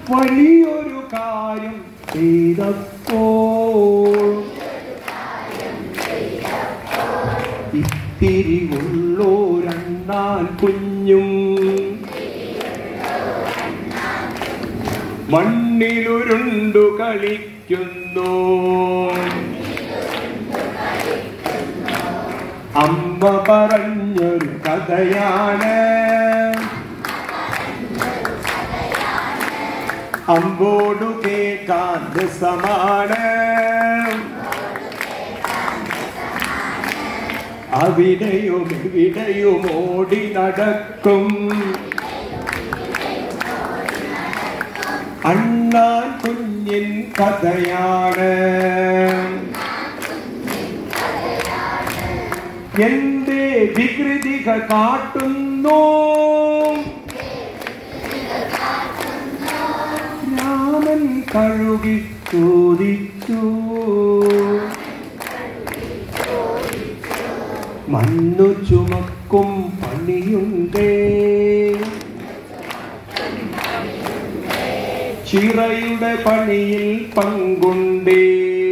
വലിയൊരു കാര്യം ചെയ്തപ്പോൾ ഇത്തിരി ഉള്ളോരണ്ണാൻ കുഞ്ഞും മണ്ണിലുരുണ്ടു കളിക്കുന്നു. അമ്മ പറഞ്ഞൊരു കഥയാണ്, അമ്പോടു കേൾക്കാൻ രസമാണ്. അവിടെയും ഇവിടെയും ഓടി നടക്കും അണ്ണാൻ കുഞ്ഞിൻ കഥയാണ്. എന്റെ വികൃതികൾ കാട്ടുന്നു രാമൻ കഴുകി ചോദിച്ചു. മണ്ണു ചുമക്കും പണിയുണ്ടേ, ചിറയുടെ പണിയിൽ പങ്കുണ്ടേ.